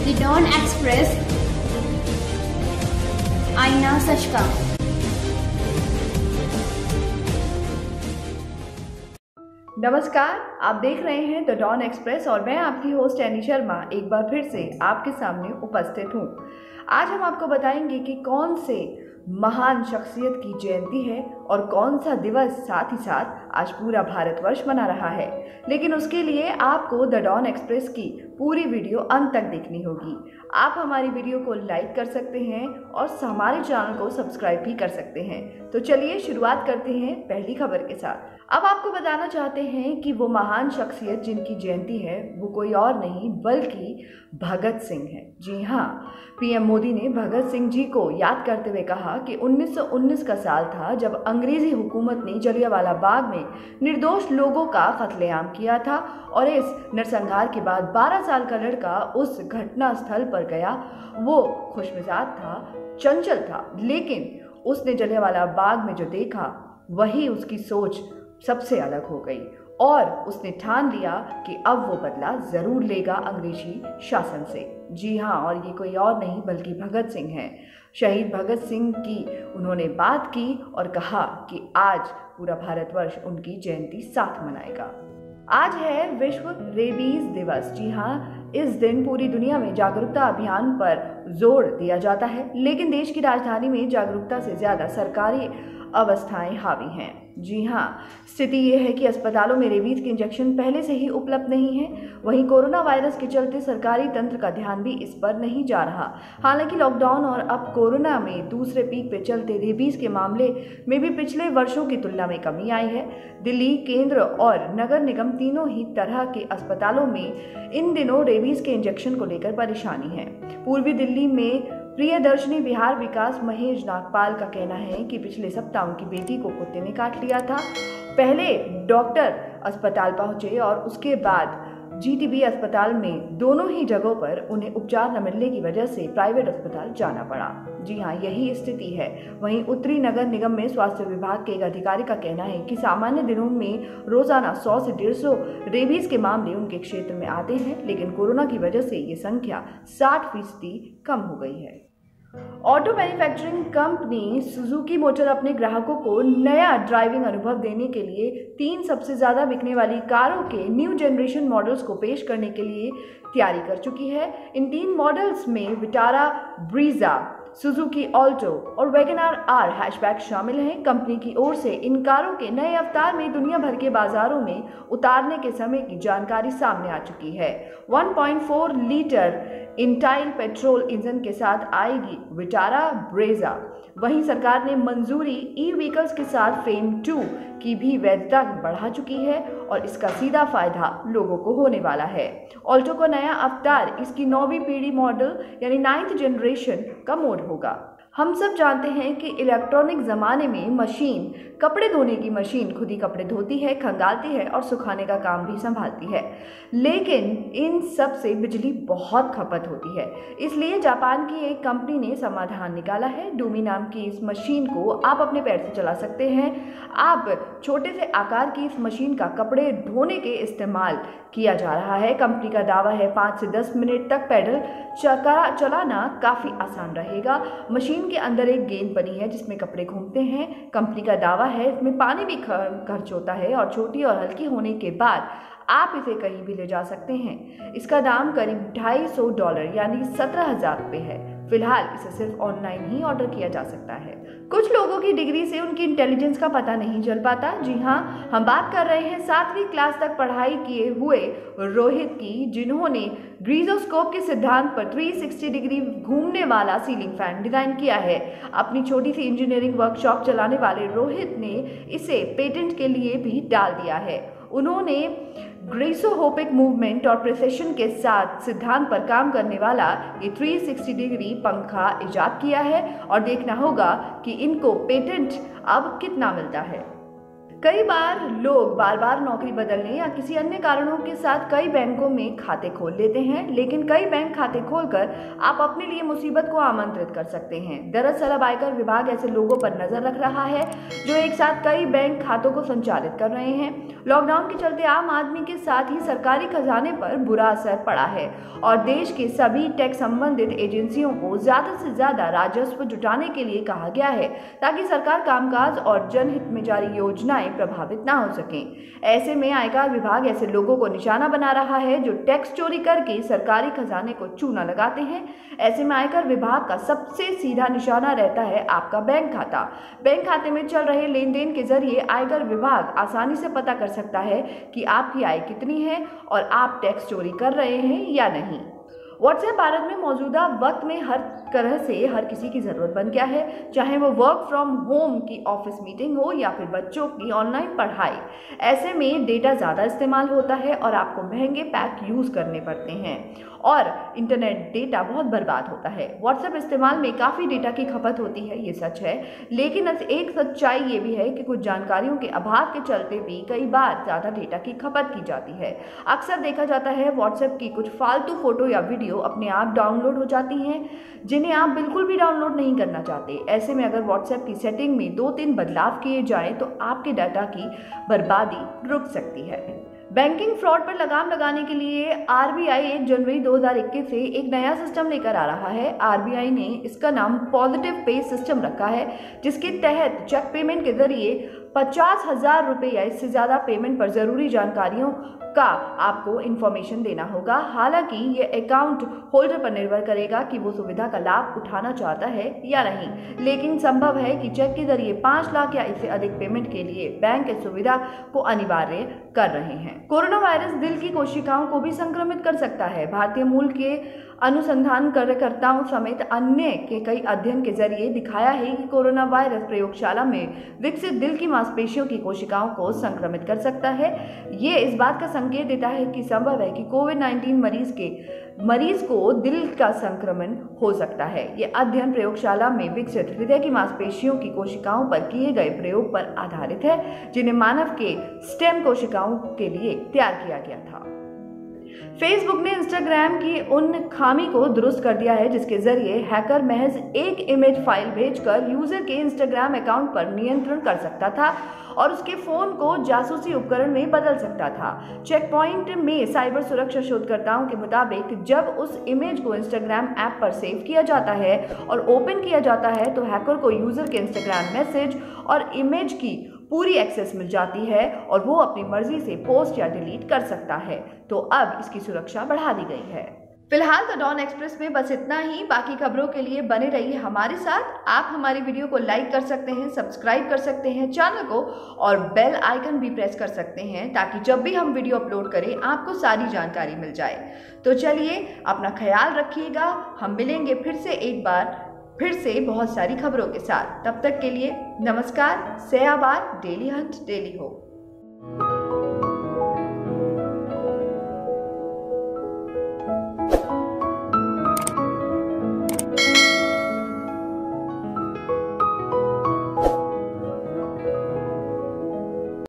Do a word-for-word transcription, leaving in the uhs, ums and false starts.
The don express, आईना सच का। नमस्कार, आप देख रहे हैं द डॉन एक्सप्रेस और मैं आपकी होस्ट एनी शर्मा एक बार फिर से आपके सामने उपस्थित हूँ। आज हम आपको बताएंगे कि कौन से महान शख्सियत की जयंती है और कौन सा दिवस साथ ही साथ आज पूरा भारतवर्ष मना रहा है। लेकिन उसके लिए आपको द डॉन एक्सप्रेस की पूरी वीडियो अंत तक देखनी होगी। आप हमारी वीडियो को लाइक कर सकते हैं और हमारे चैनल को सब्सक्राइब भी कर सकते हैं। तो चलिए शुरुआत करते हैं पहली खबर के साथ। अब आपको बताना चाहते हैं कि वो महान शख्सियत जिनकी जयंती है वो कोई और नहीं बल्कि भगत सिंह है। जी हाँ, पीएम मोदी ने भगत सिंह जी को याद करते हुए कहा कि उन्नीस सौ उन्नीस का साल था जब अंग्रेजी हुकूमत ने जलियांवाला बाग में निर्दोष लोगों का कत्लेआम किया था और इस नरसंहार के बाद बारह साल का लड़का उस घटना स्थल पर गया। वो खुशमिजाज था, चंचल था, लेकिन उसने जलियांवाला बाग में जो देखा वही उसकी सोच सबसे अलग हो गई और उसने ठान लिया कि अब वो बदला जरूर लेगा अंग्रेजी शासन से। जी हाँ, और ये कोई और नहीं बल्कि भगत सिंह हैं। शहीद भगत सिंह की उन्होंने बात की और कहा कि आज पूरा भारतवर्ष उनकी जयंती साथ मनाएगा। आज है विश्व रेबीज दिवस। जी हाँ, इस दिन पूरी दुनिया में जागरूकता अभियान पर जोर दिया जाता है, लेकिन देश की राजधानी में जागरूकता से ज्यादा सरकारी अवस्थाएं हावी हैं। जी हाँ, स्थिति ये है कि अस्पतालों में रेबीज के इंजेक्शन पहले से ही उपलब्ध नहीं है। वहीं कोरोना वायरस के चलते सरकारी तंत्र का ध्यान भी इस पर नहीं जा रहा। हालांकि लॉकडाउन और अब कोरोना में दूसरे पीक पे चलते रेबीज के मामले में भी पिछले वर्षों की तुलना में कमी आई है। दिल्ली, केंद्र और नगर निगम तीनों ही तरह के अस्पतालों में इन दिनों रेबीज के इंजेक्शन को लेकर परेशानी है। पूर्वी दिल्ली में प्रियदर्शनी विहार विकास महेश नागपाल का कहना है कि पिछले सप्ताह उनकी बेटी को कुत्ते ने काट लिया था। पहले डॉक्टर अस्पताल पहुंचे और उसके बाद जीटीबी अस्पताल में दोनों ही जगहों पर उन्हें उपचार न मिलने की वजह से प्राइवेट अस्पताल जाना पड़ा। जी हाँ, यही स्थिति है। वहीं उत्तरी नगर निगम में स्वास्थ्य विभाग के एक अधिकारी का कहना है कि सामान्य दिनों में रोजाना सौ से डेढ़ सौ रेबीज के मामले उनके क्षेत्र में आते हैं, लेकिन कोरोना की वजह से ये संख्या साठ फीसदी कम हो गई है। Auto manufacturing company Suzuki motor अपने ग्राहकों को नया ड्राइविंग अनुभव देने के लिए तीन सबसे ज्यादा बिकने वाली कारों के न्यू जनरेशन मॉडल्स को पेश करने के लिए तैयारी कर चुकी है। इन तीन मॉडल्स में विटारा ब्रीजा, सुजुकी ऑल्टो और वैगनआर आर हैचबैक शामिल हैं। कंपनी की ओर से इन कारों के नए अवतार में दुनिया भर के बाजारों में उतारने के समय की जानकारी सामने आ चुकी है। एक पॉइंट चार लीटर इंटाइल पेट्रोल इंजन के साथ आएगी विटारा ब्रेजा। वहीं सरकार ने मंजूरी ई व्हीकल्स के साथ फेम टू की भी वैधता बढ़ा चुकी है और इसका सीधा फायदा लोगों को होने वाला है। ऑल्टो का नया अवतार इसकी नौवीं पीढ़ी मॉडल यानी नाइन्थ जनरेशन का मोड होगा। हम सब जानते हैं कि इलेक्ट्रॉनिक ज़माने में मशीन, कपड़े धोने की मशीन खुद ही कपड़े धोती है, खंगालती है और सुखाने का काम भी संभालती है, लेकिन इन सब से बिजली बहुत खपत होती है। इसलिए जापान की एक कंपनी ने समाधान निकाला है। डूमी नाम की इस मशीन को आप अपने पैर से चला सकते हैं। आप छोटे से आकार की इस मशीन का कपड़े धोने के इस्तेमाल किया जा रहा है। कंपनी का दावा है पाँच से दस मिनट तक पैडल चका चलाना काफ़ी आसान रहेगा। मशीन के अंदर एक गेंद बनी है जिसमें कपड़े घूमते हैं। कंपनी का दावा है इसमें पानी भी खर्च होता है और छोटी और हल्की होने के बाद आप इसे कहीं भी ले जा सकते हैं। इसका दाम करीब ढाई सौ डॉलर यानी सत्रह हजार रुपये है। फिलहाल इसे सिर्फ ऑनलाइन ही ऑर्डर किया जा सकता है। कुछ लोगों की डिग्री से उनकी इंटेलिजेंस का पता नहीं चल पाता। जी हाँ, हम बात कर रहे हैं सातवीं क्लास तक पढ़ाई किए हुए रोहित की, जिन्होंने ग्रीजोस्कोप के सिद्धांत पर तीन सौ साठ डिग्री घूमने वाला सीलिंग फैन डिजाइन किया है। अपनी छोटी सी इंजीनियरिंग वर्कशॉप चलाने वाले रोहित ने इसे पेटेंट के लिए भी डाल दिया है। उन्होंने ग्रेसोहोपिक मूवमेंट और प्रिसिशन के साथ सिद्धांत पर काम करने वाला ये तीन सौ साठ डिग्री पंखा इजाद किया है और देखना होगा कि इनको पेटेंट अब कितना मिलता है। कई बार लोग बार बार नौकरी बदलने या किसी अन्य कारणों के साथ कई बैंकों में खाते खोल लेते हैं, लेकिन कई बैंक खाते खोलकर आप अपने लिए मुसीबत को आमंत्रित कर सकते हैं। दरअसल अब आयकर विभाग ऐसे लोगों पर नजर रख रहा है जो एक साथ कई बैंक खातों को संचालित कर रहे हैं। लॉकडाउन के चलते आम आदमी के साथ ही सरकारी खजाने पर बुरा असर पड़ा है और देश के सभी टैक्स संबंधित एजेंसियों को ज्यादा से ज्यादा राजस्व जुटाने के लिए कहा गया है ताकि सरकार कामकाज और जनहित में जारी योजनाएं प्रभावित ना हो सकें। ऐसे में आयकर विभाग ऐसे लोगों को निशाना बना रहा है जो टैक्स चोरी करके सरकारी खजाने को चूना लगाते हैं। ऐसे में आयकर विभाग का सबसे सीधा निशाना रहता है आपका बैंक खाता। बैंक खाते में चल रहे लेन देन के जरिए आयकर विभाग आसानी से पता कर सकता है कि आपकी आय कितनी है और आप टैक्स चोरी कर रहे हैं या नहीं। व्हाट्सएप भारत में मौजूदा वक्त में हर तरह से हर किसी की ज़रूरत बन गया है, चाहे वो वर्क फ्रॉम होम की ऑफिस मीटिंग हो या फिर बच्चों की ऑनलाइन पढ़ाई। ऐसे में डेटा ज़्यादा इस्तेमाल होता है और आपको महंगे पैक यूज़ करने पड़ते हैं और इंटरनेट डेटा बहुत बर्बाद होता है। व्हाट्सएप इस्तेमाल में काफ़ी डेटा की खपत होती है, ये सच है, लेकिन एक सच्चाई ये भी है कि कुछ जानकारियों के अभाव के चलते भी कई बार ज़्यादा डेटा की खपत की जाती है। अक्सर देखा जाता है व्हाट्सएप की कुछ फालतू फोटो या वीडियो अपने आप डाउनलोड हो जाती हैं जिन्हें आप बिल्कुल भी डाउनलोड नहीं करना चाहते। ऐसे में अगर व्हाट्सएप की सेटिंग में दो तीन बदलाव किए जाएं तो आपके डाटा की बर्बादी रुक सकती है। बैंकिंग फ्रॉड पर लगाम लगाने के लिए आरबीआई एक जनवरी दो हज़ार इक्कीस से एक नया सिस्टम लेकर आ रहा है। आरबीआई ने इसका नाम पॉजिटिव पे सिस्टम रखा है, जिसके तहत चेक पेमेंट के जरिए पचास हजार रुपये या इससे ज़्यादा पेमेंट पर ज़रूरी जानकारियों का आपको इन्फॉर्मेशन देना होगा। हालांकि ये अकाउंट होल्डर पर निर्भर करेगा कि वो सुविधा का लाभ उठाना चाहता है या नहीं, लेकिन संभव है कि चेक के जरिए पाँच लाख या इससे अधिक पेमेंट के लिए बैंक इस सुविधा को अनिवार्य कर रहे हैं। कोरोना वायरस दिल की कोशिकाओं को भी संक्रमित कर सकता है। भारतीय मूल के अनुसंधानकर्ताओं समेत अन्य के कई अध्ययन के जरिए दिखाया है कि कोरोना वायरस प्रयोगशाला में विकसित दिल की मांसपेशियों की कोशिकाओं को संक्रमित कर सकता है। ये इस बात का संकेत देता है कि संभव है कि कोविड नाइन्टीन मरीज के मरीज को दिल का संक्रमण हो सकता है। ये अध्ययन प्रयोगशाला में विकसित हृदय की मांसपेशियों की कोशिकाओं पर किए गए प्रयोग पर आधारित है, जिन्हें मानव के स्टेम कोशिकाओं के लिए तैयार किया गया था। फेसबुक ने इंस्टाग्राम की उन खामी को दुरुस्त कर दिया है जिसके जरिए हैकर महज एक इमेज फाइल भेजकर यूजर के इंस्टाग्राम अकाउंट पर नियंत्रण कर सकता था और उसके फोन को जासूसी उपकरण में बदल सकता था। चेक पॉइंट में साइबर सुरक्षा शोधकर्ताओं के मुताबिक जब उस इमेज को इंस्टाग्राम ऐप पर सेव किया जाता है और ओपन किया जाता है तो हैकर को यूजर के इंस्टाग्राम मैसेज और इमेज की पूरी एक्सेस मिल जाती है और वो अपनी मर्जी से पोस्ट या डिलीट कर सकता है। तो अब इसकी सुरक्षा बढ़ा दी गई है। फिलहाल तो डॉन एक्सप्रेस में बस इतना ही। बाकी खबरों के लिए बने रहिए हमारे साथ। आप हमारी वीडियो को लाइक कर सकते हैं, सब्सक्राइब कर सकते हैं चैनल को और बेल आइकन भी प्रेस कर सकते हैं ताकि जब भी हम वीडियो अपलोड करें आपको सारी जानकारी मिल जाए। तो चलिए अपना ख्याल रखिएगा। हम मिलेंगे फिर से एक बार फिर से बहुत सारी खबरों के साथ। तब तक के लिए नमस्कार। से आबाद डेली हंट डेली हो।